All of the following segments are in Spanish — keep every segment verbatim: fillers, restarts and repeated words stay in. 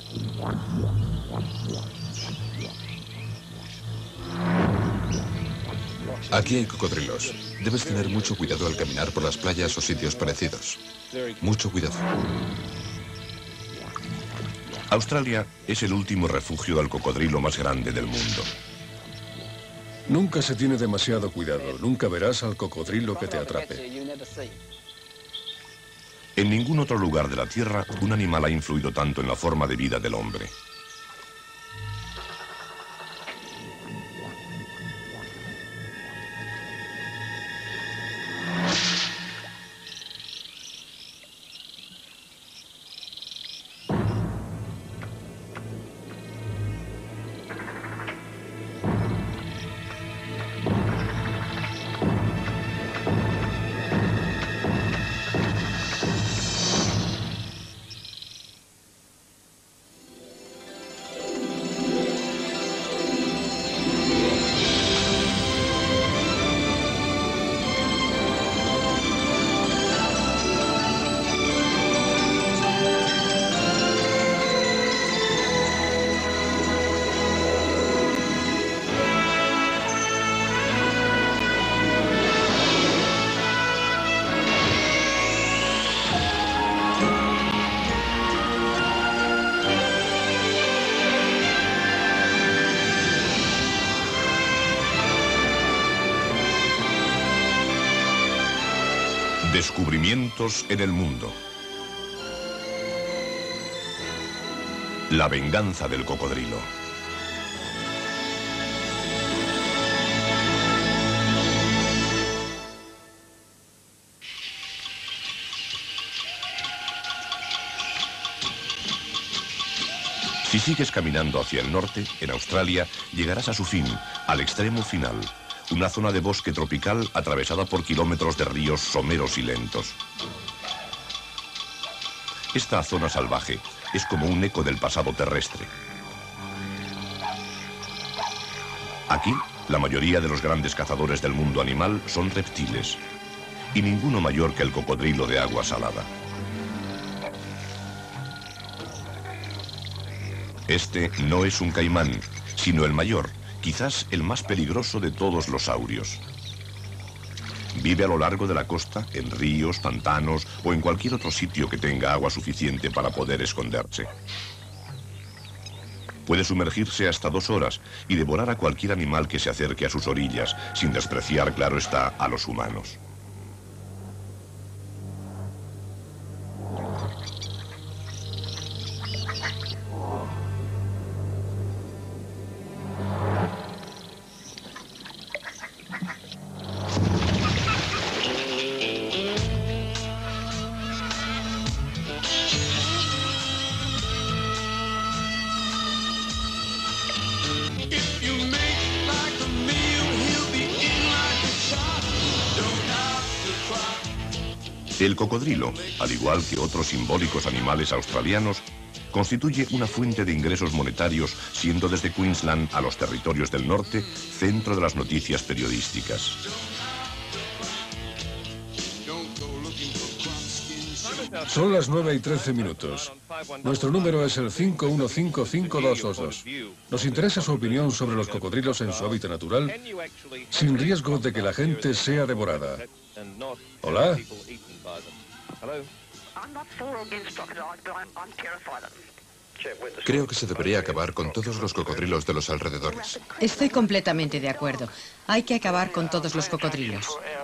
Aquí hay cocodrilos. Debes tener mucho cuidado al caminar por las playas o sitios parecidos. Mucho cuidado. Australia es el último refugio del cocodrilo más grande del mundo. Nunca se tiene demasiado cuidado. Nunca verás al cocodrilo que te atrape. En ningún otro lugar de la Tierra un animal ha influido tanto en la forma de vida del hombre. Descubrimientos en el mundo. La venganza del cocodrilo. Si sigues caminando hacia el norte, en Australia, llegarás a su fin, al extremo final. Una zona de bosque tropical atravesada por kilómetros de ríos someros y lentos. Esta zona salvaje es como un eco del pasado terrestre. Aquí, la mayoría de los grandes cazadores del mundo animal son reptiles, y ninguno mayor que el cocodrilo de agua salada. Este no es un caimán, sino el mayor, quizás el más peligroso de todos los saurios. Vive a lo largo de la costa, en ríos, pantanos o en cualquier otro sitio que tenga agua suficiente para poder esconderse. Puede sumergirse hasta dos horas y devorar a cualquier animal que se acerque a sus orillas, sin despreciar, claro está, a los humanos. El cocodrilo, al igual que otros simbólicos animales australianos, constituye una fuente de ingresos monetarios, siendo desde Queensland a los territorios del norte centro de las noticias periodísticas. Son las nueve y trece minutos. Nuestro número es el cinco uno cinco cinco dos dos dos. Nos interesa su opinión sobre los cocodrilos en su hábitat natural, sin riesgo de que la gente sea devorada. Hola. Creo que se debería acabar con todos los cocodrilos de los alrededores. Estoy completamente de acuerdo. Hay que acabar con todos los cocodrilos.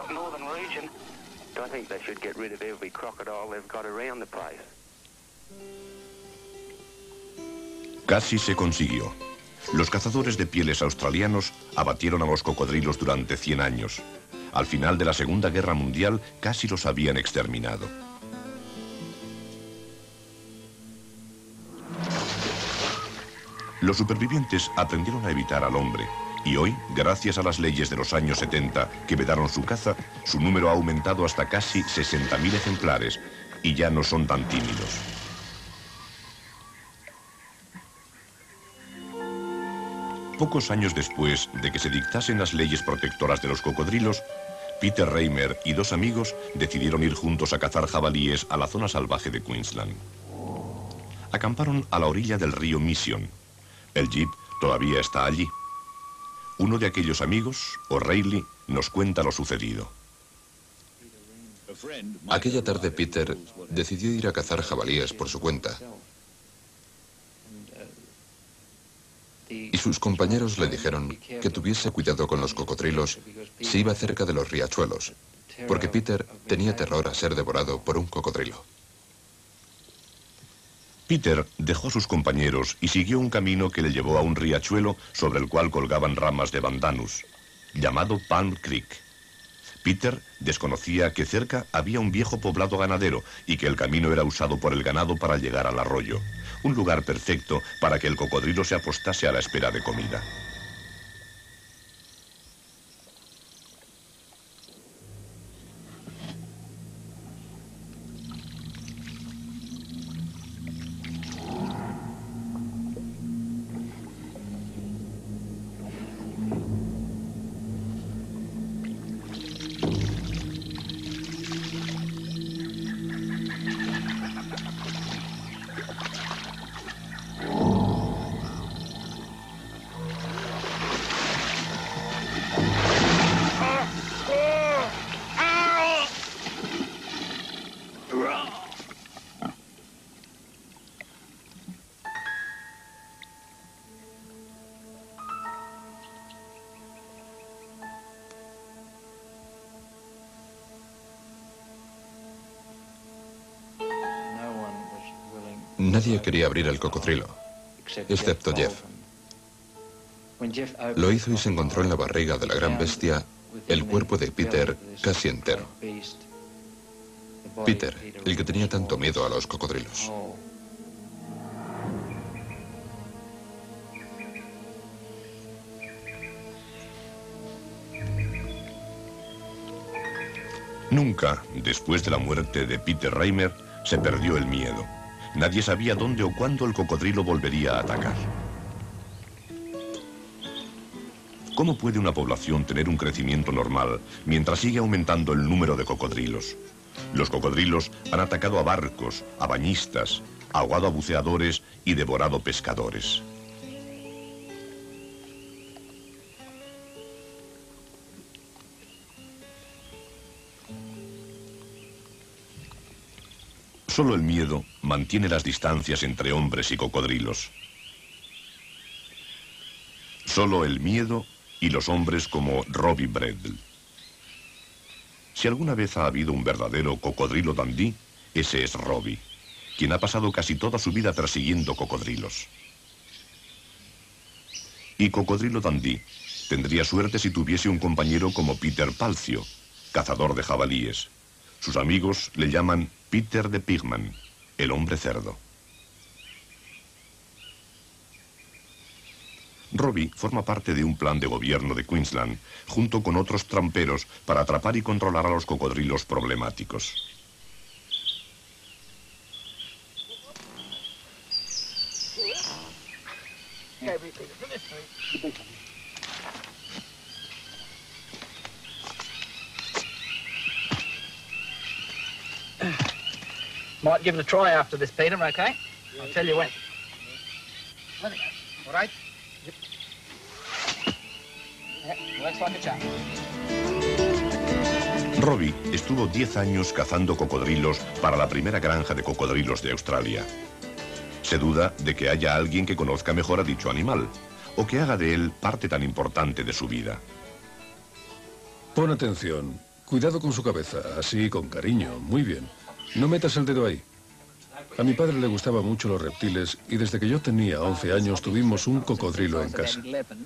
Casi se consiguió. Los cazadores de pieles australianos abatieron a los cocodrilos durante cien años. Al final de la Segunda Guerra Mundial casi los habían exterminado. Los supervivientes aprendieron a evitar al hombre y hoy, gracias a las leyes de los años setenta que vedaron su caza, su número ha aumentado hasta casi sesenta mil ejemplares y ya no son tan tímidos. Pocos años después de que se dictasen las leyes protectoras de los cocodrilos, Peter Reimer y dos amigos decidieron ir juntos a cazar jabalíes a la zona salvaje de Queensland. Acamparon a la orilla del río Mission. El jeep todavía está allí. Uno de aquellos amigos, O'Reilly, nos cuenta lo sucedido. Aquella tarde Peter decidió ir a cazar jabalíes por su cuenta. Y sus compañeros le dijeron que tuviese cuidado con los cocodrilos si iba cerca de los riachuelos, porque Peter tenía terror a ser devorado por un cocodrilo. Peter dejó a sus compañeros y siguió un camino que le llevó a un riachuelo sobre el cual colgaban ramas de bandanus, llamado Palm Creek. Peter desconocía que cerca había un viejo poblado ganadero y que el camino era usado por el ganado para llegar al arroyo, un lugar perfecto para que el cocodrilo se apostase a la espera de comida. Nadie quería abrir el cocodrilo, excepto Jeff. Lo hizo y se encontró en la barriga de la gran bestia el cuerpo de Peter casi entero. Peter, el que tenía tanto miedo a los cocodrilos. Nunca, después de la muerte de Peter Reimer, se perdió el miedo. Nadie sabía dónde o cuándo el cocodrilo volvería a atacar. ¿Cómo puede una población tener un crecimiento normal mientras sigue aumentando el número de cocodrilos? Los cocodrilos han atacado a barcos, a bañistas, ahogado a buceadores y devorado pescadores. Solo el miedo mantiene las distancias entre hombres y cocodrilos. Solo el miedo y los hombres como Robbie Bredl. Si alguna vez ha habido un verdadero cocodrilo dandí, ese es Robbie, quien ha pasado casi toda su vida persiguiendo cocodrilos. Y Cocodrilo Dandí tendría suerte si tuviese un compañero como Peter Palcio, cazador de jabalíes. Sus amigos le llaman Peter the Pigman, el hombre cerdo. Robbie forma parte de un plan de gobierno de Queensland, junto con otros tramperos, para atrapar y controlar a los cocodrilos problemáticos. Might give it a try after this, Peter, okay? I'll tell you when. All right? Yeah, looks like a chap. Robbie estuvo diez años cazando cocodrilos para la primera granja de cocodrilos de Australia. Se duda de que haya alguien que conozca mejor a dicho animal, o que haga de él parte tan importante de su vida. Pon atención. Cuidado con su cabeza, así, con cariño. Muy bien. No metas el dedo ahí. A mi padre le gustaban mucho los reptiles y desde que yo tenía once años tuvimos un cocodrilo en casa.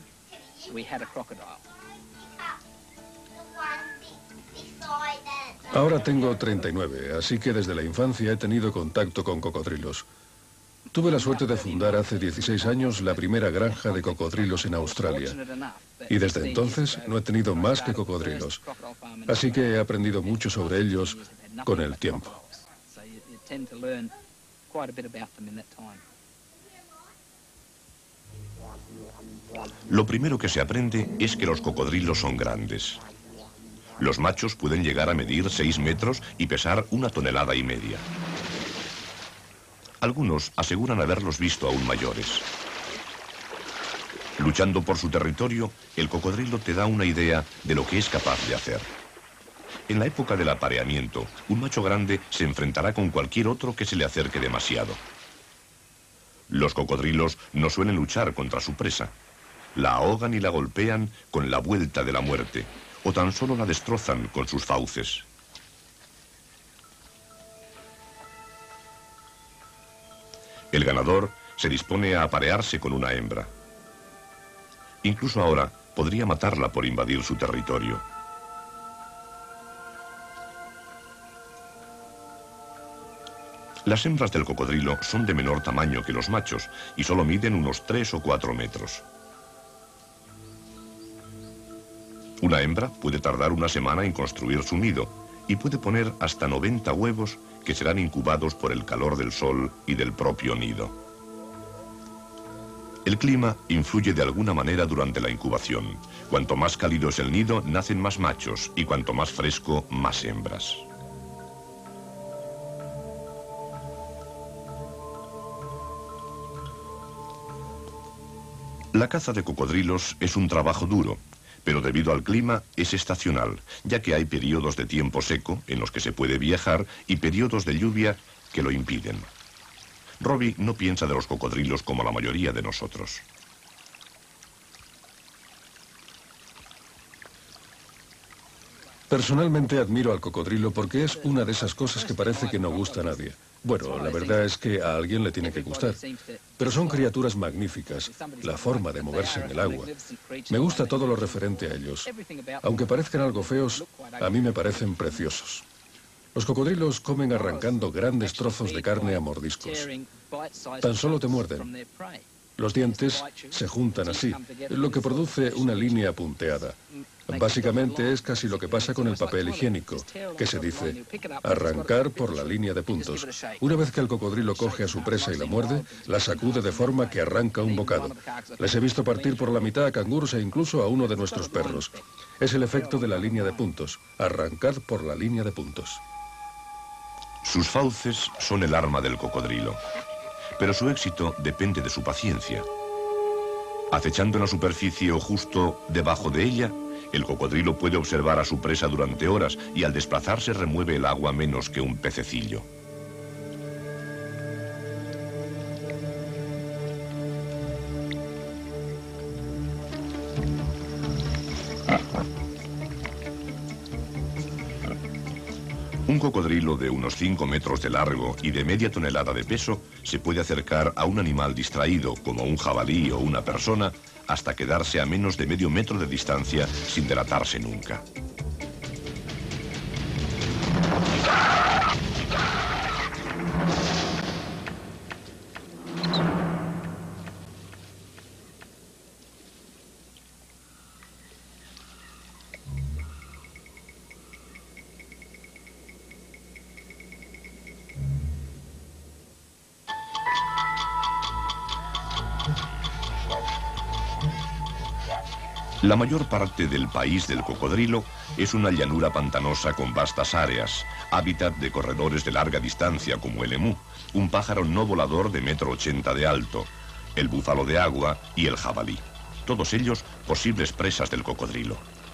Ahora tengo treinta y nueve, así que desde la infancia he tenido contacto con cocodrilos. Tuve la suerte de fundar hace dieciséis años la primera granja de cocodrilos en Australia. Y desde entonces no he tenido más que cocodrilos. Así que he aprendido mucho sobre ellos con el tiempo. Lo primero que se aprende es que los cocodrilos son grandes. Los machos pueden llegar a medir seis metros y pesar una tonelada y media. Algunos aseguran haberlos visto aún mayores. Luchando por su territorio, el cocodrilo te da una idea de lo que es capaz de hacer. En la época del apareamiento, un macho grande se enfrentará con cualquier otro que se le acerque demasiado. Los cocodrilos no suelen luchar contra su presa. La ahogan y la golpean con la vuelta de la muerte, o tan solo la destrozan con sus fauces. El ganador se dispone a aparearse con una hembra. Incluso ahora podría matarla por invadir su territorio. Las hembras del cocodrilo son de menor tamaño que los machos y solo miden unos tres o cuatro metros. Una hembra puede tardar una semana en construir su nido y puede poner hasta noventa huevos que serán incubados por el calor del sol y del propio nido. El clima influye de alguna manera durante la incubación. Cuanto más cálido es el nido, nacen más machos, y cuanto más fresco, más hembras. La caza de cocodrilos es un trabajo duro, pero debido al clima es estacional, ya que hay periodos de tiempo seco en los que se puede viajar y periodos de lluvia que lo impiden. Robbie no piensa de los cocodrilos como la mayoría de nosotros. Personalmente admiro al cocodrilo porque es una de esas cosas que parece que no gusta a nadie. Bueno, la verdad es que a alguien le tiene que gustar. Pero son criaturas magníficas, la forma de moverse en el agua. Me gusta todo lo referente a ellos. Aunque parezcan algo feos, a mí me parecen preciosos. Los cocodrilos comen arrancando grandes trozos de carne a mordiscos. Tan solo te muerden. Los dientes se juntan así, lo que produce una línea punteada. Básicamente es casi lo que pasa con el papel higiénico, que se dice arrancar por la línea de puntos. Una vez que el cocodrilo coge a su presa y la muerde, la sacude de forma que arranca un bocado. Les he visto partir por la mitad a canguros e incluso a uno de nuestros perros. Es el efecto de la línea de puntos, arrancar por la línea de puntos. Sus fauces son el arma del cocodrilo, pero su éxito depende de su paciencia. Acechando en la superficie o justo debajo de ella, el cocodrilo puede observar a su presa durante horas y al desplazarse remueve el agua menos que un pececillo. Un cocodrilo de unos cinco metros de largo y de media tonelada de peso se puede acercar a un animal distraído, como un jabalí o una persona, hasta quedarse a menos de medio metro de distancia sin delatarse nunca. La mayor parte del país del cocodrilo es una llanura pantanosa con vastas áreas, hábitat de corredores de larga distancia como el emú, un pájaro no volador de metro ochenta de alto, el búfalo de agua y el jabalí. Todos ellos posibles presas del cocodrilo.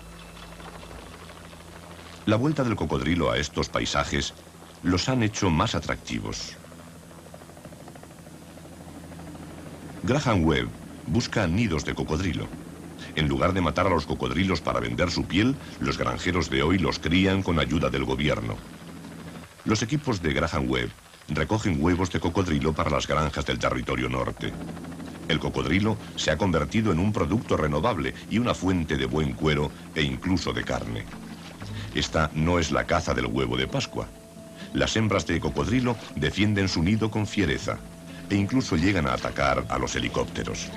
La vuelta del cocodrilo a estos paisajes los han hecho más atractivos. Graham Webb busca nidos de cocodrilo. En lugar de matar a los cocodrilos para vender su piel, los granjeros de hoy los crían con ayuda del gobierno. Los equipos de Graham Webb recogen huevos de cocodrilo para las granjas del territorio norte. El cocodrilo se ha convertido en un producto renovable y una fuente de buen cuero e incluso de carne. Esta no es la caza del huevo de Pascua. Las hembras de cocodrilo defienden su nido con fiereza e incluso llegan a atacar a los helicópteros.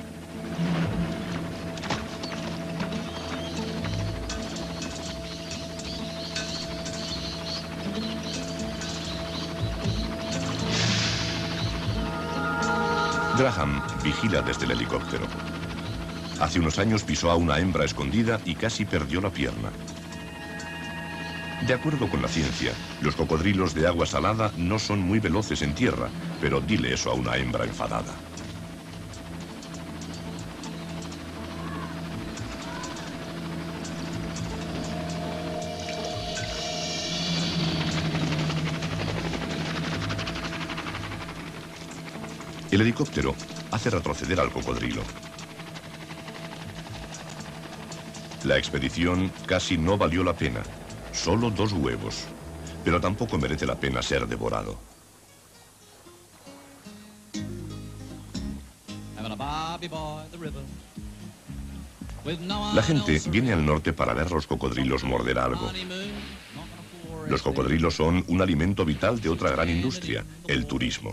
Graham vigila desde el helicóptero. Hace unos años pisó a una hembra escondida y casi perdió la pierna. De acuerdo con la ciencia, los cocodrilos de agua salada no son muy veloces en tierra, pero dile eso a una hembra enfadada. El helicóptero hace retroceder al cocodrilo. La expedición casi no valió la pena. Solo dos huevos. Pero tampoco merece la pena ser devorado. La gente viene al norte para ver los cocodrilos morder algo. Los cocodrilos son un alimento vital de otra gran industria, el turismo.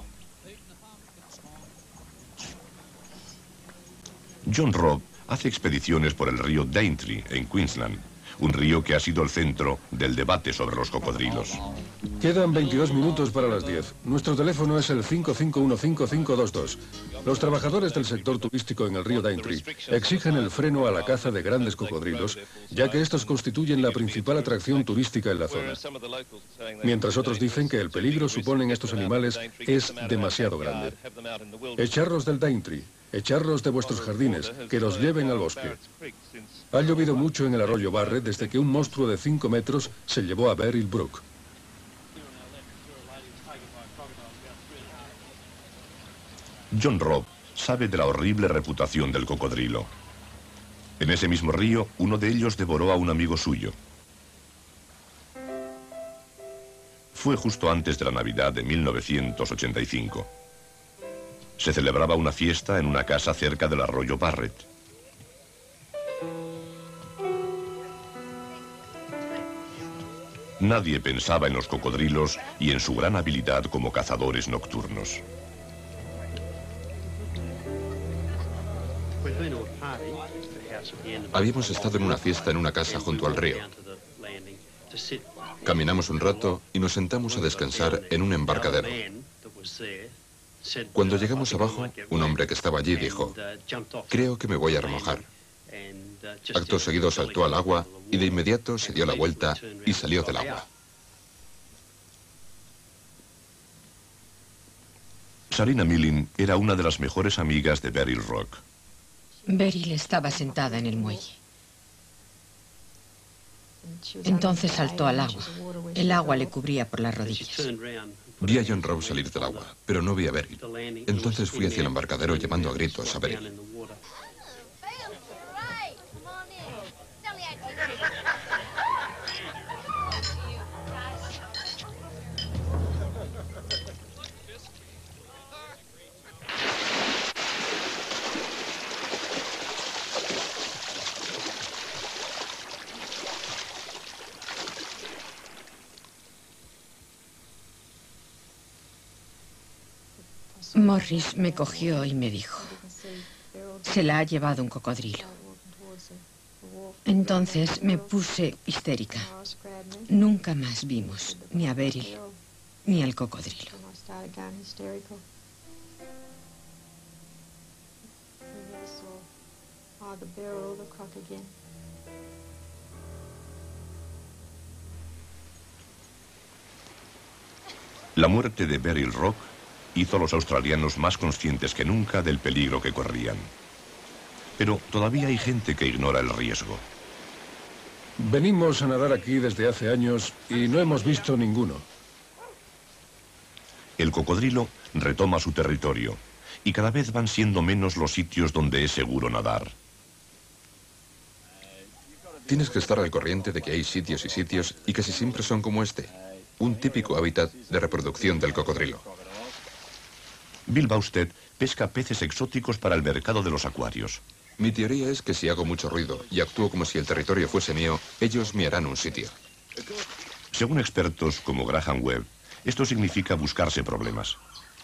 John Robb hace expediciones por el río Daintree, en Queensland, un río que ha sido el centro del debate sobre los cocodrilos. Quedan veintidós minutos para las diez. Nuestro teléfono es el cinco cinco uno cinco cinco dos dos. Los trabajadores del sector turístico en el río Daintree exigen el freno a la caza de grandes cocodrilos, ya que estos constituyen la principal atracción turística en la zona. Mientras otros dicen que el peligro suponen estos animales es demasiado grande. Echarlos del Daintree, echarlos de vuestros jardines, que los lleven al bosque. Ha llovido mucho en el arroyo Barrett desde que un monstruo de cinco metros se llevó a Beryl Brook. John Robb sabe de la horrible reputación del cocodrilo. En ese mismo río, uno de ellos devoró a un amigo suyo. Fue justo antes de la Navidad de mil novecientos ochenta y cinco. Se celebraba una fiesta en una casa cerca del arroyo Barrett. Nadie pensaba en los cocodrilos y en su gran habilidad como cazadores nocturnos. Habíamos estado en una fiesta en una casa junto al río. Caminamos un rato y nos sentamos a descansar en un embarcadero. Cuando llegamos abajo, un hombre que estaba allí dijo: "Creo que me voy a remojar". Acto seguido saltó al agua y de inmediato se dio la vuelta y salió del agua. Sarina Millin era una de las mejores amigas de Beryl Rock. Beryl estaba sentada en el muelle. Entonces saltó al agua. El agua le cubría por las rodillas. Vi a John Robb salir del agua, pero no vi a Beryl. Entonces fui hacia el embarcadero llamando a gritos a Beryl. Morris me cogió y me dijo: "Se la ha llevado un cocodrilo". Entonces me puse histérica. Nunca más vimos ni a Beryl ni al cocodrilo. La muerte de Beryl Rock hizo a los australianos más conscientes que nunca del peligro que corrían. Pero todavía hay gente que ignora el riesgo. Venimos a nadar aquí desde hace años y no hemos visto ninguno. El cocodrilo retoma su territorio y cada vez van siendo menos los sitios donde es seguro nadar. Tienes que estar al corriente de que hay sitios y sitios y casi siempre son como este, un típico hábitat de reproducción del cocodrilo. Bill Bausted pesca peces exóticos para el mercado de los acuarios. Mi teoría es que si hago mucho ruido y actúo como si el territorio fuese mío, ellos me harán un sitio. Según expertos como Graham Webb, esto significa buscarse problemas.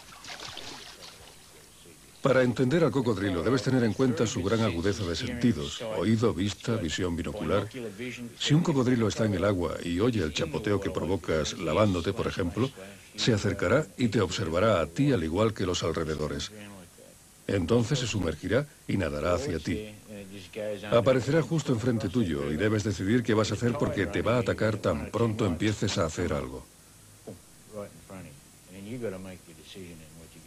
Para entender al cocodrilo debes tener en cuenta su gran agudeza de sentidos, oído, vista, visión binocular. Si un cocodrilo está en el agua y oye el chapoteo que provocas lavándote, por ejemplo, se acercará y te observará a ti al igual que los alrededores. Entonces se sumergirá y nadará hacia ti. Aparecerá justo enfrente tuyo y debes decidir qué vas a hacer porque te va a atacar tan pronto empieces a hacer algo.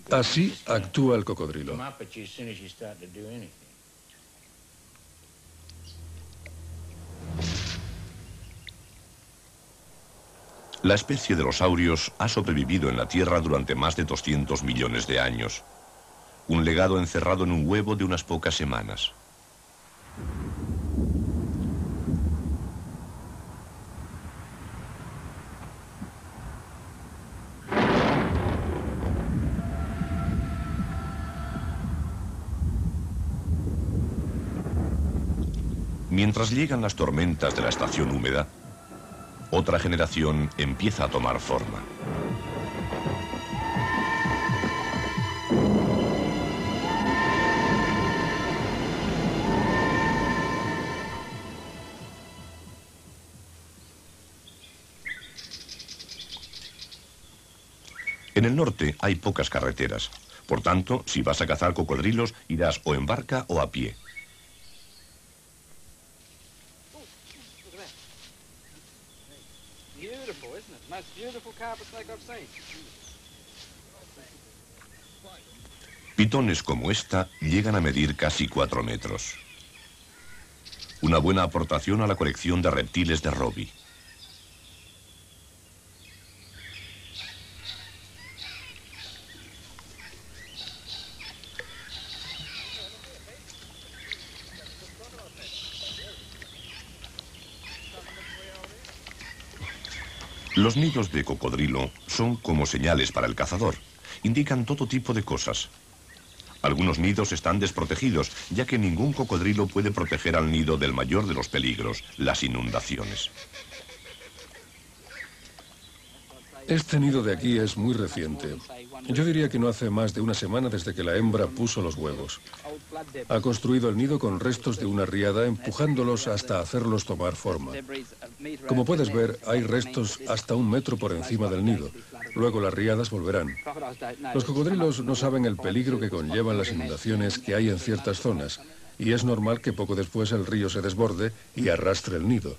Así actúa el cocodrilo. La especie de los saurios ha sobrevivido en la Tierra durante más de doscientos millones de años. Un legado encerrado en un huevo de unas pocas semanas. Mientras llegan las tormentas de la estación húmeda, otra generación empieza a tomar forma. En el norte hay pocas carreteras. Por tanto, si vas a cazar cocodrilos, irás o en barca o a pie. Pitones como esta llegan a medir casi cuatro metros. Una buena aportación a la colección de reptiles de Robbie. Los nidos de cocodrilo son como señales para el cazador. Indican todo tipo de cosas. Algunos nidos están desprotegidos, ya que ningún cocodrilo puede proteger al nido del mayor de los peligros, las inundaciones. Este nido de aquí es muy reciente. Yo diría que no hace más de una semana desde que la hembra puso los huevos. Ha construido el nido con restos de una riada, empujándolos hasta hacerlos tomar forma. Como puedes ver, hay restos hasta un metro por encima del nido. Luego las riadas volverán. Los cocodrilos no saben el peligro que conllevan las inundaciones que hay en ciertas zonas, y es normal que poco después el río se desborde y arrastre el nido.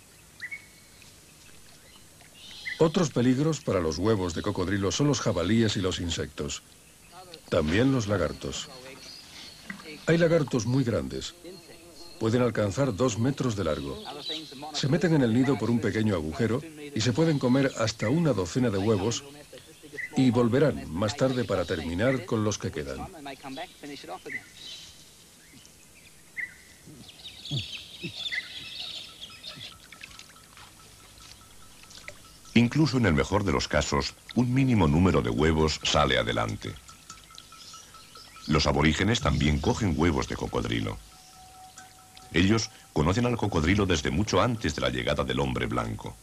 Otros peligros para los huevos de cocodrilo son los jabalíes y los insectos. También los lagartos. Hay lagartos muy grandes. Pueden alcanzar dos metros de largo. Se meten en el nido por un pequeño agujero y se pueden comer hasta una docena de huevos y volverán más tarde para terminar con los que quedan. Incluso en el mejor de los casos, un mínimo número de huevos sale adelante. Los aborígenes también cogen huevos de cocodrilo. Ellos conocen al cocodrilo desde mucho antes de la llegada del hombre blanco.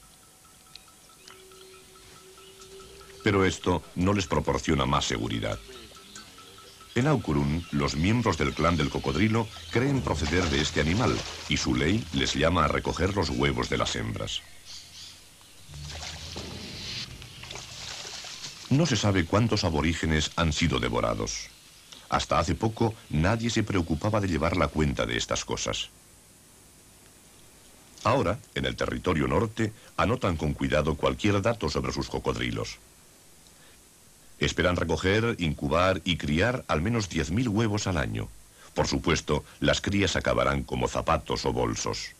Pero esto no les proporciona más seguridad. En Aukurun, los miembros del clan del cocodrilo creen proceder de este animal y su ley les llama a recoger los huevos de las hembras. No se sabe cuántos aborígenes han sido devorados. Hasta hace poco nadie se preocupaba de llevar la cuenta de estas cosas. Ahora, en el territorio norte, anotan con cuidado cualquier dato sobre sus cocodrilos. Esperan recoger, incubar y criar al menos diez mil huevos al año. Por supuesto, las crías acabarán como zapatos o bolsos.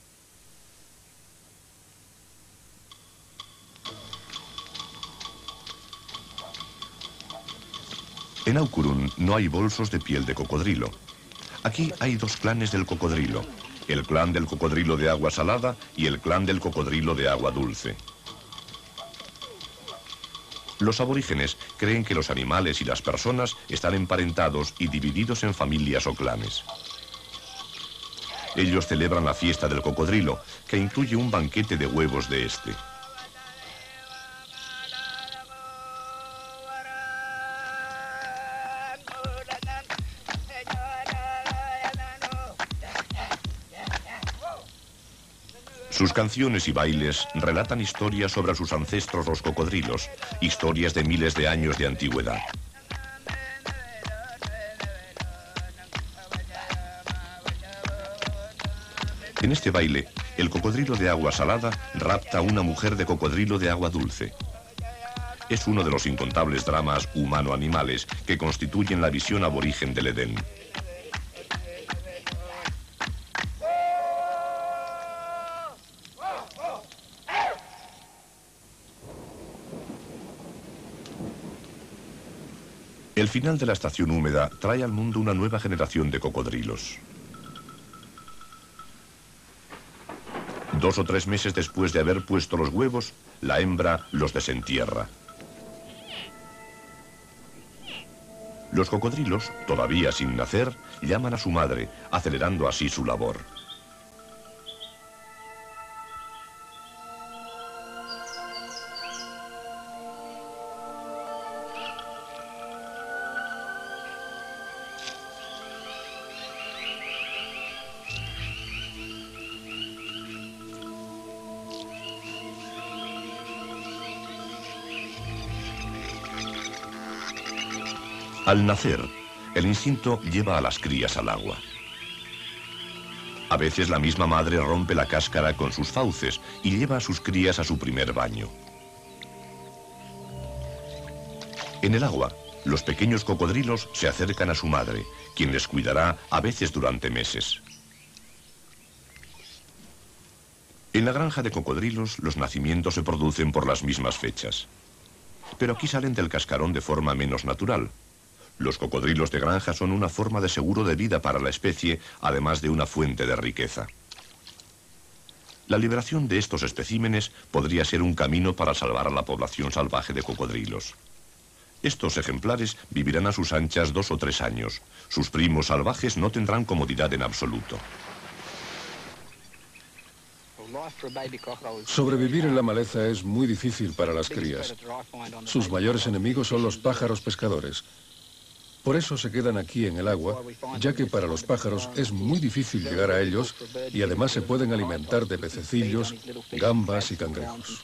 En Aukurun no hay bolsos de piel de cocodrilo. Aquí hay dos clanes del cocodrilo, el clan del cocodrilo de agua salada y el clan del cocodrilo de agua dulce. Los aborígenes creen que los animales y las personas están emparentados y divididos en familias o clanes. Ellos celebran la fiesta del cocodrilo, que incluye un banquete de huevos de este. Sus canciones y bailes relatan historias sobre sus ancestros los cocodrilos, historias de miles de años de antigüedad. En este baile, el cocodrilo de agua salada rapta a una mujer de cocodrilo de agua dulce. Es uno de los incontables dramas humano-animales que constituyen la visión aborigen del Edén. El final de la estación húmeda trae al mundo una nueva generación de cocodrilos. Dos o tres meses después de haber puesto los huevos, la hembra los desentierra. Los cocodrilos, todavía sin nacer, llaman a su madre, acelerando así su labor. Al nacer, el instinto lleva a las crías al agua. A veces la misma madre rompe la cáscara con sus fauces y lleva a sus crías a su primer baño. En el agua, los pequeños cocodrilos se acercan a su madre, quien les cuidará a veces durante meses. En la granja de cocodrilos, los nacimientos se producen por las mismas fechas. Pero aquí salen del cascarón de forma menos natural. Los cocodrilos de granja son una forma de seguro de vida para la especie, además de una fuente de riqueza. La liberación de estos especímenes podría ser un camino para salvar a la población salvaje de cocodrilos. Estos ejemplares vivirán a sus anchas dos o tres años. Sus primos salvajes no tendrán comodidad en absoluto. Sobrevivir en la maleza es muy difícil para las crías. Sus mayores enemigos son los pájaros pescadores. Por eso se quedan aquí en el agua, ya que para los pájaros es muy difícil llegar a ellos y además se pueden alimentar de pececillos, gambas y cangrejos.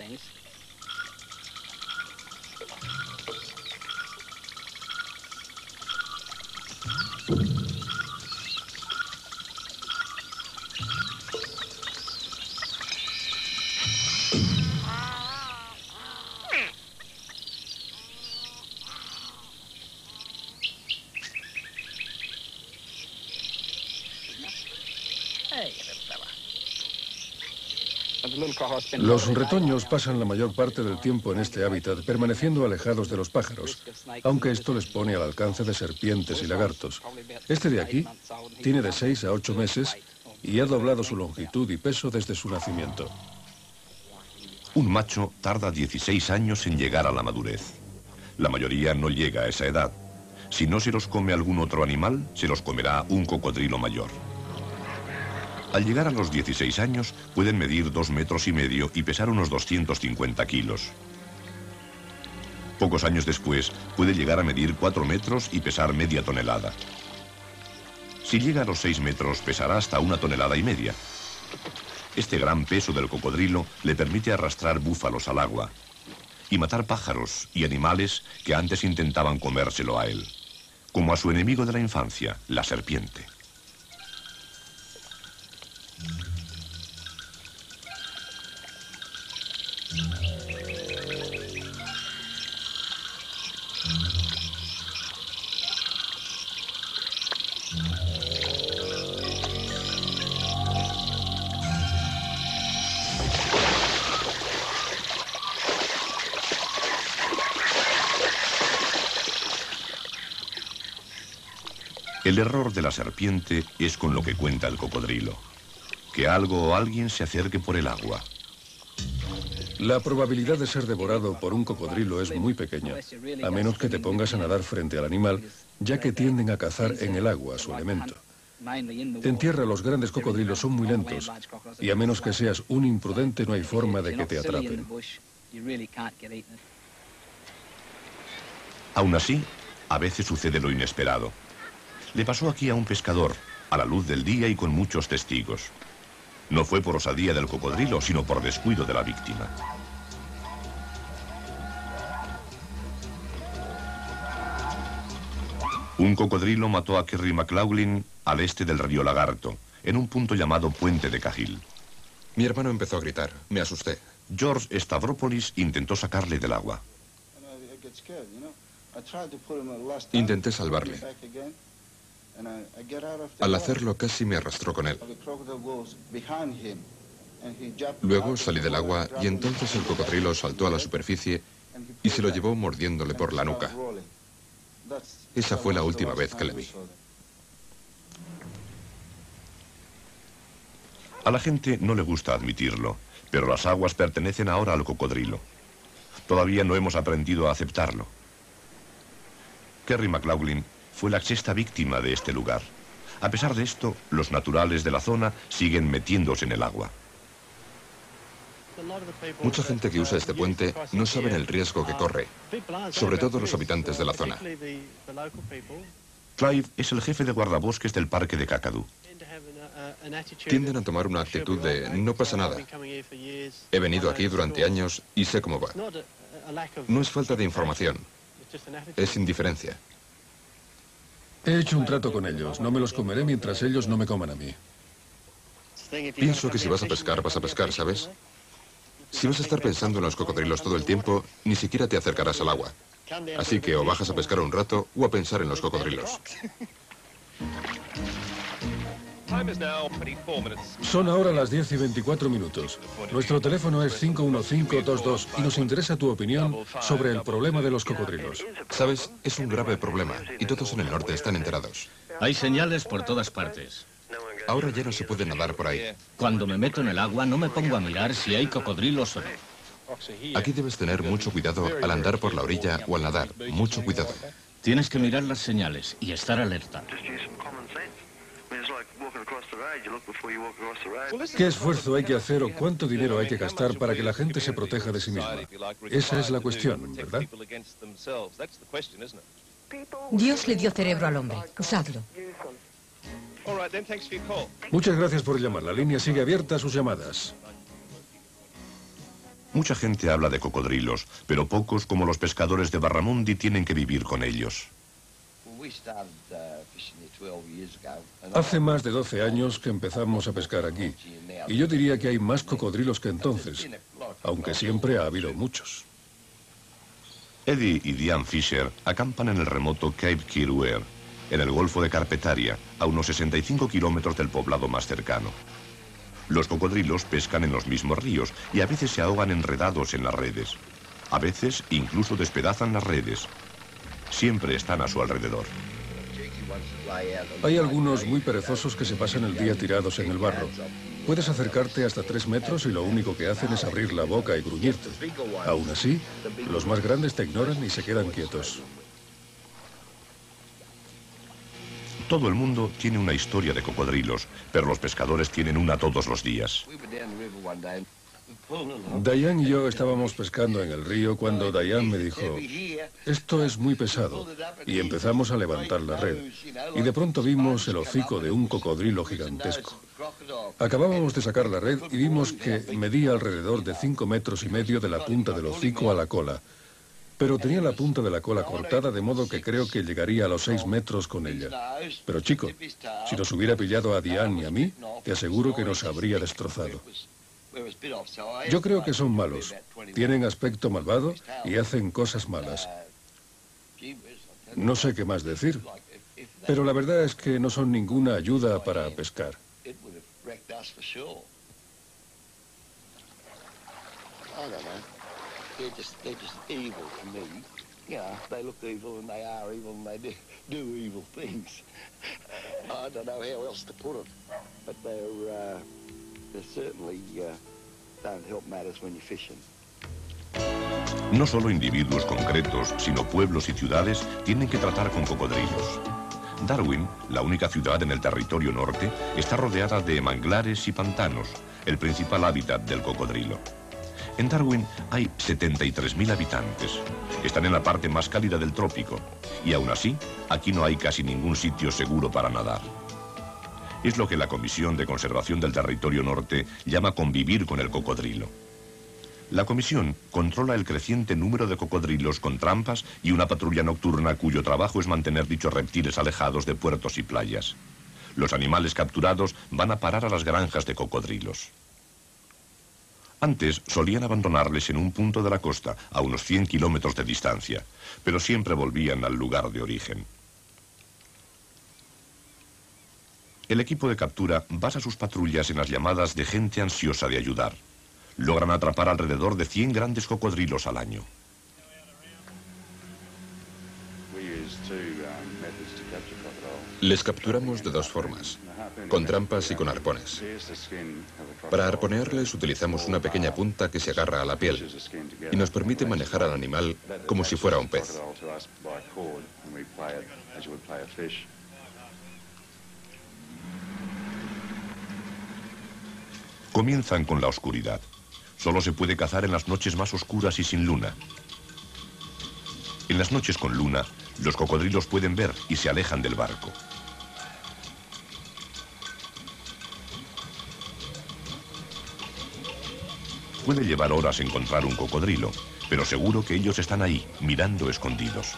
Los retoños pasan la mayor parte del tiempo en este hábitat, permaneciendo alejados de los pájaros, aunque esto les pone al alcance de serpientes y lagartos. Este de aquí tiene de seis a ocho meses y ha doblado su longitud y peso desde su nacimiento. Un macho tarda dieciséis años en llegar a la madurez. La mayoría no llega a esa edad. Si no se los come algún otro animal, se los comerá un cocodrilo mayor. Al llegar a los dieciséis años, pueden medir dos metros y medio y pesar unos doscientos cincuenta kilos. Pocos años después, puede llegar a medir cuatro metros y pesar media tonelada. Si llega a los seis metros, pesará hasta una tonelada y media. Este gran peso del cocodrilo le permite arrastrar búfalos al agua y matar pájaros y animales que antes intentaban comérselo a él, como a su enemigo de la infancia, la serpiente. El error de la serpiente es con lo que cuenta el cocodrilo, que algo o alguien se acerque por el agua. La probabilidad de ser devorado por un cocodrilo es muy pequeña, a menos que te pongas a nadar frente al animal, ya que tienden a cazar en el agua, su alimento. En tierra los grandes cocodrilos son muy lentos, y a menos que seas un imprudente no hay forma de que te atrapen. Aún así, a veces sucede lo inesperado. Le pasó aquí a un pescador, a la luz del día y con muchos testigos. No fue por osadía del cocodrilo, sino por descuido de la víctima. Un cocodrilo mató a Kerry McLaughlin al este del río Lagarto, en un punto llamado Puente de Cahill. Mi hermano empezó a gritar. Me asusté. George Stavropoulos intentó sacarle del agua. Intenté salvarle. Al hacerlo casi me arrastró con él. Luego salí del agua y entonces el cocodrilo saltó a la superficie y se lo llevó mordiéndole por la nuca. Esa fue la última vez que le vi. A la gente no le gusta admitirlo, pero las aguas pertenecen ahora al cocodrilo. Todavía no hemos aprendido a aceptarlo. Kerry McLaughlin fue la sexta víctima de este lugar. A pesar de esto, los naturales de la zona siguen metiéndose en el agua. Mucha gente que usa este puente no sabe el riesgo que corre, sobre todo los habitantes de la zona. Clive es el jefe de guardabosques del parque de Kakadu. Tienden a tomar una actitud de no pasa nada. He venido aquí durante años y sé cómo va. No es falta de información, es indiferencia. He hecho un trato con ellos. No me los comeré mientras ellos no me coman a mí. Pienso que si vas a pescar, vas a pescar, ¿sabes? Si vas a estar pensando en los cocodrilos todo el tiempo, ni siquiera te acercarás al agua. Así que o bajas a pescar un rato o a pensar en los cocodrilos. Son ahora las diez y veinticuatro minutos. Nuestro teléfono es cinco uno cinco dos dos y nos interesa tu opinión sobre el problema de los cocodrilos. Sabes, es un grave problema y todos en el norte están enterados. Hay señales por todas partes. Ahora ya no se puede nadar por ahí. Cuando me meto en el agua no me pongo a mirar si hay cocodrilos o no. Aquí debes tener mucho cuidado al andar por la orilla o al nadar. Mucho cuidado. Tienes que mirar las señales y estar alerta. ¿Qué esfuerzo hay que hacer o cuánto dinero hay que gastar para que la gente se proteja de sí misma? Esa es la cuestión, ¿verdad? Dios le dio cerebro al hombre. Usadlo. Muchas gracias por llamar. La línea sigue abierta a sus llamadas. Mucha gente habla de cocodrilos, pero pocos, como los pescadores de Barramundi, tienen que vivir con ellos. Hace más de doce años que empezamos a pescar aquí, y yo diría que hay más cocodrilos que entonces, aunque siempre ha habido muchos. Eddie y Diane Fisher acampan en el remoto Cape Kirware, en el Golfo de Carpetaria, a unos sesenta y cinco kilómetros del poblado más cercano. Los cocodrilos pescan en los mismos ríos y a veces se ahogan enredados en las redes. A veces incluso despedazan las redes. Siempre están a su alrededor. Hay algunos muy perezosos que se pasan el día tirados en el barro. Puedes acercarte hasta tres metros y lo único que hacen es abrir la boca y gruñirte. Aún así, los más grandes te ignoran y se quedan quietos. Todo el mundo tiene una historia de cocodrilos, pero los pescadores tienen una todos los días. Diane y yo estábamos pescando en el río cuando Diane me dijo, esto es muy pesado, y empezamos a levantar la red, y de pronto vimos el hocico de un cocodrilo gigantesco. Acabábamos de sacar la red y vimos que medía alrededor de cinco metros y medio de la punta del hocico a la cola, pero tenía la punta de la cola cortada, de modo que creo que llegaría a los seis metros con ella. Pero chico, si nos hubiera pillado a Diane y a mí, te aseguro que nos habría destrozado. Yo creo que son malos, tienen aspecto malvado y hacen cosas malas. No sé qué más decir, pero la verdad es que no son ninguna ayuda para pescar. They're just, they're just evil to me. You know, they look evil and they are evil and they do, do evil things. I don't know how else to put it, but they're, uh, they certainly uh, don't help matters when you're fishing. No solo individuos concretos, sino pueblos y ciudades tienen que tratar con cocodrilos. Darwin, la única ciudad en el territorio norte, está rodeada de manglares y pantanos, el principal hábitat del cocodrilo. En Darwin hay setenta y tres mil habitantes. Están en la parte más cálida del trópico. Y aún así, aquí no hay casi ningún sitio seguro para nadar. Es lo que la Comisión de Conservación del Territorio Norte llama convivir con el cocodrilo. La comisión controla el creciente número de cocodrilos con trampas y una patrulla nocturna cuyo trabajo es mantener dichos reptiles alejados de puertos y playas. Los animales capturados van a parar a las granjas de cocodrilos. Antes solían abandonarles en un punto de la costa, a unos cien kilómetros de distancia, pero siempre volvían al lugar de origen. El equipo de captura basa sus patrullas en las llamadas de gente ansiosa de ayudar. Logran atrapar alrededor de cien grandes cocodrilos al año. Les capturamos de dos formas, con trampas y con arpones. Para arponearles utilizamos una pequeña punta que se agarra a la piel y nos permite manejar al animal como si fuera un pez. Comienzan con la oscuridad. Solo se puede cazar en las noches más oscuras y sin luna. En las noches con luna, los cocodrilos pueden ver y se alejan del barco. Puede llevar horas encontrar un cocodrilo, pero seguro que ellos están ahí, mirando escondidos.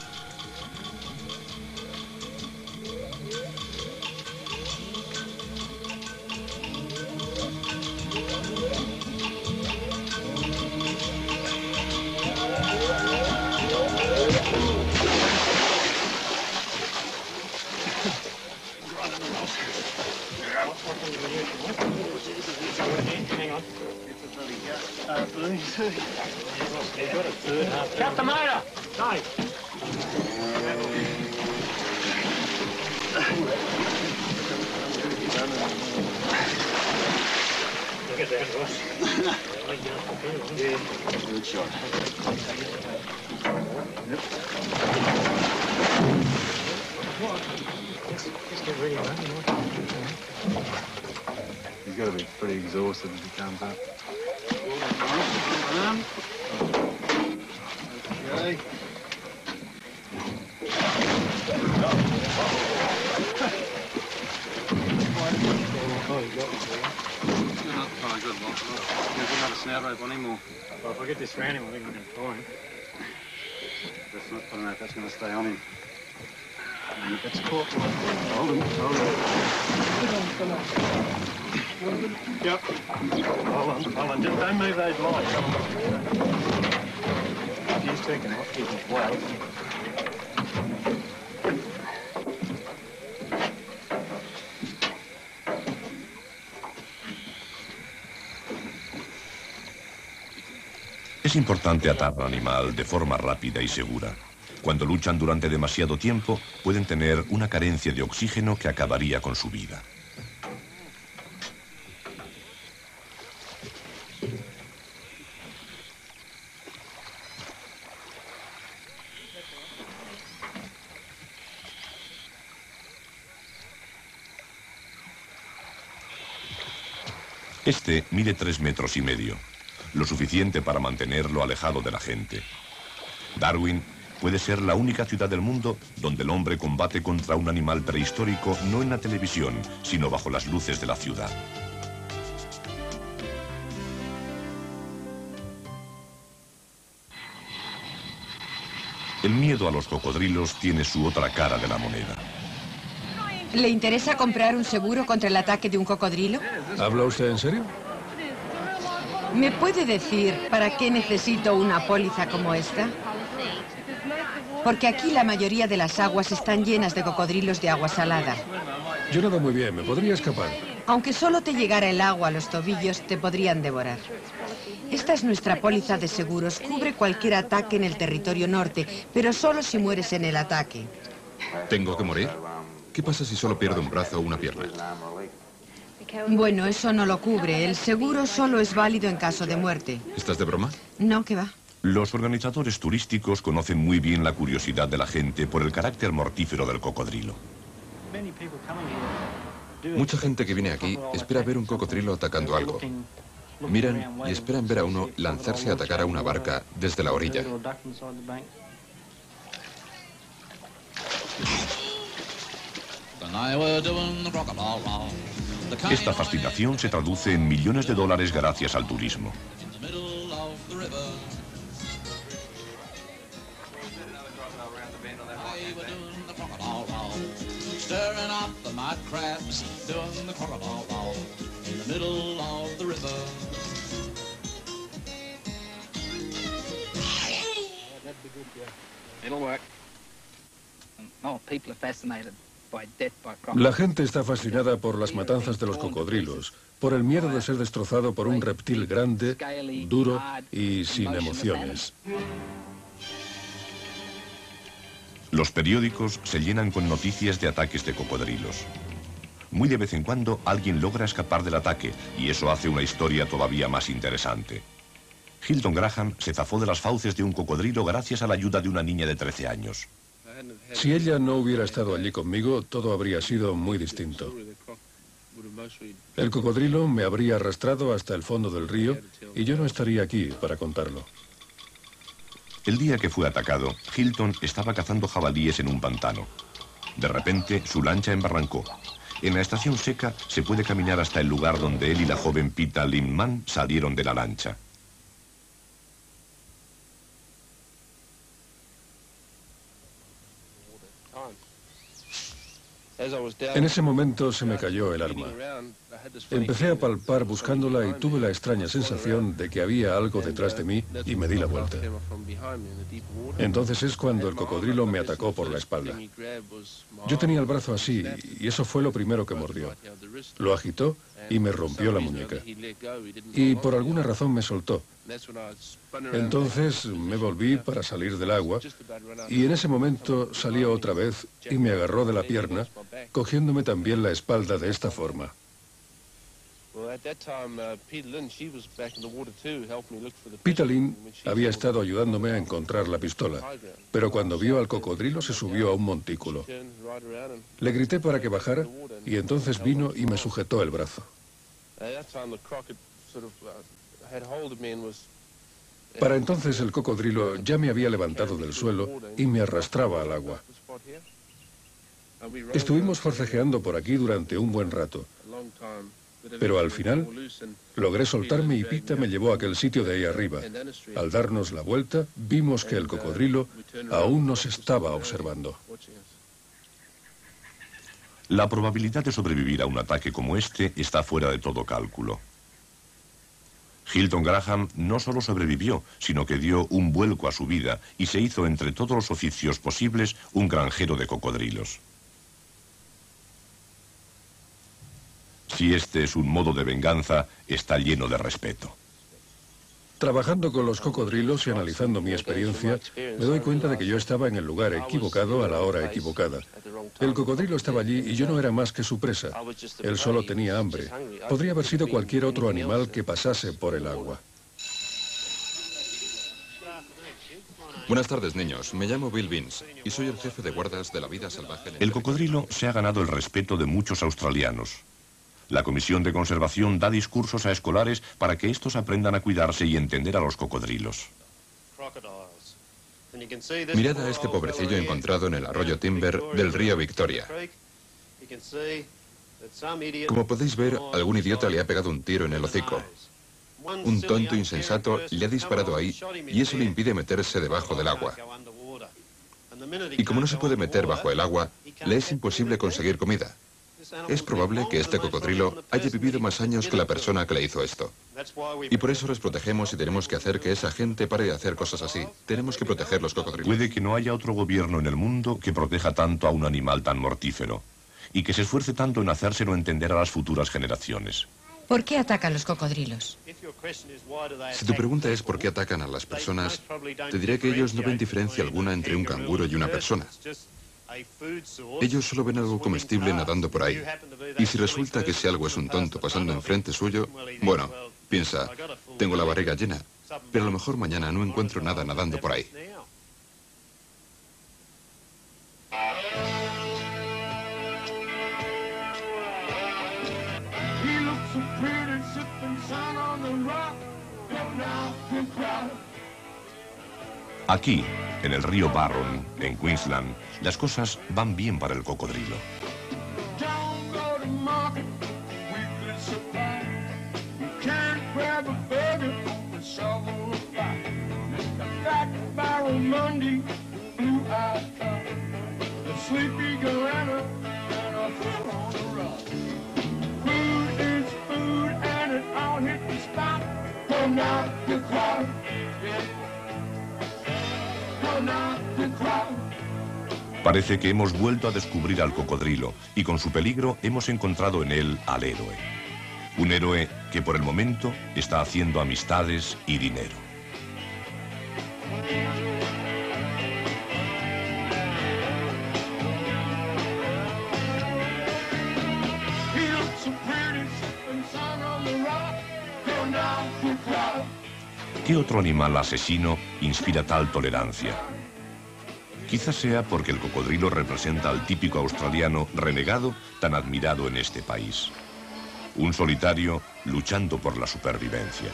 Captain Motor! Hi. Look at that, Ross. Good shot. Just get ready, man. He's got to be pretty exhausted as he comes up. Okay. Snare rope on him, or Well, if I get this round him, I think I can fly him. that's not. I don't know if that's going to stay on him. And it's caught. Hold him. Hold him. Yep. Hold on, hold on. Just don't move those lines. If he's taking off, keep him well. Es importante atar al animal de forma rápida y segura. Cuando luchan durante demasiado tiempo, pueden tener una carencia de oxígeno que acabaría con su vida. Este mide tres metros y medio, lo suficiente para mantenerlo alejado de la gente. Darwin puede ser la única ciudad del mundo donde el hombre combate contra un animal prehistórico no en la televisión, sino bajo las luces de la ciudad. El miedo a los cocodrilos tiene su otra cara de la moneda. ¿Le interesa comprar un seguro contra el ataque de un cocodrilo? ¿Habla usted en serio? ¿Me puede decir para qué necesito una póliza como esta? Porque aquí la mayoría de las aguas están llenas de cocodrilos de agua salada. Yo nado muy bien, me podría escapar. Aunque solo te llegara el agua a los tobillos, te podrían devorar. Esta es nuestra póliza de seguros. Cubre cualquier ataque en el territorio norte, pero solo si mueres en el ataque. ¿Tengo que morir? ¿Qué pasa si solo pierdo un brazo o una pierna? Bueno, eso no lo cubre. El seguro solo es válido en caso de muerte. ¿Estás de broma? No, que va. Los organizadores turísticos conocen muy bien la curiosidad de la gente por el carácter mortífero del cocodrilo. Mucha gente que viene aquí espera ver un cocodrilo atacando algo. Miran y esperan ver a uno lanzarse a atacar a una barca desde la orilla. Esta fascinación se traduce en millones de dólares gracias al turismo. It'll work. Oh, people are fascinated by death by La crocodiles. gente está fascinada por las matanzas de los cocodrilos, por el miedo de ser destrozado por un reptil grande, duro y sin emociones. Los periódicos se llenan con noticias de ataques de cocodrilos. Muy de vez en cuando alguien logra escapar del ataque y eso hace una historia todavía más interesante. Hilton Graham se zafó de las fauces de un cocodrilo gracias a la ayuda de una niña de trece años. Si ella no hubiera estado allí conmigo, todo habría sido muy distinto. El cocodrilo me habría arrastrado hasta el fondo del río y yo no estaría aquí para contarlo. El día que fue atacado, Hilton estaba cazando jabalíes en un pantano. De repente, su lancha embarrancó. En la estación seca se puede caminar hasta el lugar donde él y la joven Pita Limman salieron de la lancha. En ese momento se me cayó el arma. Empecé a palpar buscándola y tuve la extraña sensación de que había algo detrás de mí y me di la vuelta. Entonces es cuando el cocodrilo me atacó por la espalda. Yo tenía el brazo así y eso fue lo primero que mordió. Lo agitó y me rompió la muñeca. Y por alguna razón me soltó. Entonces me volví para salir del agua y en ese momento salió otra vez y me agarró de la pierna, cogiéndome también la espalda de esta forma. Pita Lynn había estado ayudándome a encontrar la pistola, pero cuando vio al cocodrilo se subió a un montículo. Le grité para que bajara y entonces vino y me sujetó el brazo. Para entonces el cocodrilo ya me había levantado del suelo y me arrastraba al agua. Estuvimos forcejeando por aquí durante un buen rato, pero al final logré soltarme y Pita me llevó a aquel sitio de ahí arriba. Al darnos la vuelta, vimos que el cocodrilo aún nos estaba observando. La probabilidad de sobrevivir a un ataque como este está fuera de todo cálculo. Hilton Graham no solo sobrevivió, sino que dio un vuelco a su vida y se hizo entre todos los oficios posibles un granjero de cocodrilos. Si este es un modo de venganza, está lleno de respeto. Trabajando con los cocodrilos y analizando mi experiencia, me doy cuenta de que yo estaba en el lugar equivocado a la hora equivocada. El cocodrilo estaba allí y yo no era más que su presa. Él solo tenía hambre. Podría haber sido cualquier otro animal que pasase por el agua. Buenas tardes, niños. Me llamo Bill Vince y soy el jefe de guardas de la vida salvaje. El cocodrilo se ha ganado el respeto de muchos australianos. La Comisión de Conservación da discursos a escolares para que estos aprendan a cuidarse y entender a los cocodrilos. Mirad a este pobrecillo encontrado en el arroyo Timber del río Victoria. Como podéis ver, algún idiota le ha pegado un tiro en el hocico. Un tonto insensato le ha disparado ahí y eso le impide meterse debajo del agua. Y como no se puede meter bajo el agua, le es imposible conseguir comida. Es probable que este cocodrilo haya vivido más años que la persona que le hizo esto. Y por eso les protegemos y tenemos que hacer que esa gente pare de hacer cosas así. Tenemos que proteger los cocodrilos. Puede que no haya otro gobierno en el mundo que proteja tanto a un animal tan mortífero y que se esfuerce tanto en hacérselo entender a las futuras generaciones. ¿Por qué atacan los cocodrilos? Si tu pregunta es por qué atacan a las personas, te diré que ellos no ven diferencia alguna entre un canguro y una persona. Ellos solo ven algo comestible nadando por ahí. Y si resulta que ese algo es un tonto pasando enfrente suyo, bueno, piensa, tengo la barriga llena, pero a lo mejor mañana no encuentro nada nadando por ahí. Aquí, en el río Barron, en Queensland, las cosas van bien para el cocodrilo. Parece que hemos vuelto a descubrir al cocodrilo y con su peligro hemos encontrado en él al héroe. Un héroe que por el momento está haciendo amistades y dinero. ¿Qué otro animal asesino inspira tal tolerancia? Quizás sea porque el cocodrilo representa al típico australiano renegado tan admirado en este país. Un solitario luchando por la supervivencia.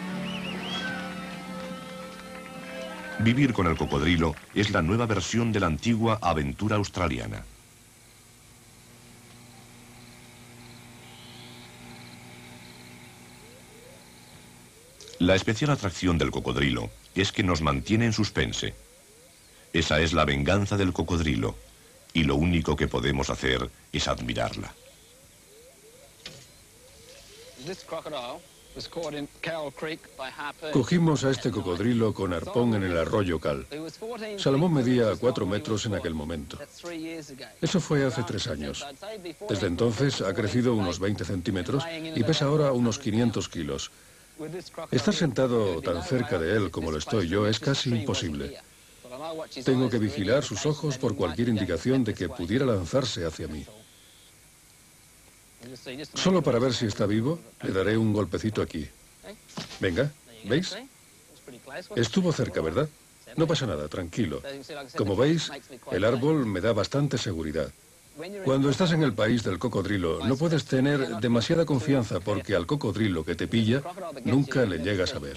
Vivir con el cocodrilo es la nueva versión de la antigua aventura australiana. La especial atracción del cocodrilo es que nos mantiene en suspense. Esa es la venganza del cocodrilo, y lo único que podemos hacer es admirarla. Cogimos a este cocodrilo con arpón en el arroyo Cal. Salomón medía cuatro metros en aquel momento. Eso fue hace tres años. Desde entonces ha crecido unos veinte centímetros y pesa ahora unos quinientos kilos. Estar sentado tan cerca de él como lo estoy yo es casi imposible. Tengo que vigilar sus ojos por cualquier indicación de que pudiera lanzarse hacia mí. Solo para ver si está vivo, le daré un golpecito aquí. Venga, ¿veis? Estuvo cerca, ¿verdad? No pasa nada, tranquilo. Como veis, el árbol me da bastante seguridad. Cuando estás en el país del cocodrilo, no puedes tener demasiada confianza porque al cocodrilo que te pilla, nunca le llegas a ver.